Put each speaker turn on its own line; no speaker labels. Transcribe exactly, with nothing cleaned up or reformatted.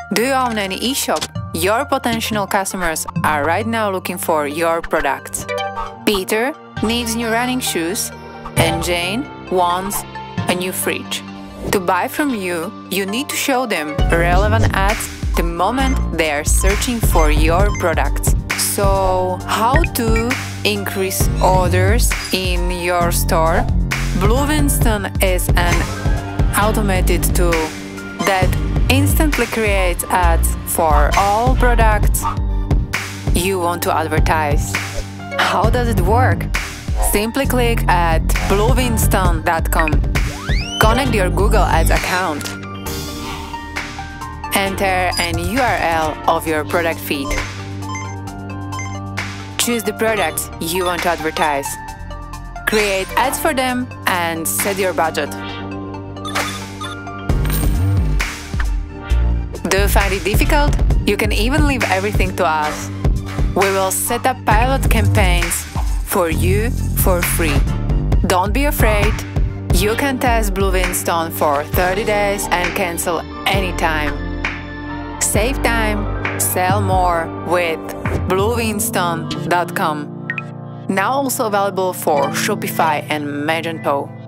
Do you own any e-shop? Your potential customers are right now looking for your products. Peter needs new running shoes and Jane wants a new fridge. To buy from you, you need to show them relevant ads the moment they are searching for your products. So, how to increase orders in your store? Bluewinston is an automated tool that instantly creates ads for all products you want to advertise. How does it work? Simply click at bluewinston dot com. Connect your Google Ads account. Enter an U R L of your product feed. Choose the products you want to advertise. Create ads for them and set your budget. Do you find it difficult? You can even leave everything to us. We will set up pilot campaigns for you for free. Don't be afraid. You can test Bluewinston for thirty days and cancel anytime. Save time, sell more with bluewinston dot com. Now also available for Shopify and Magento.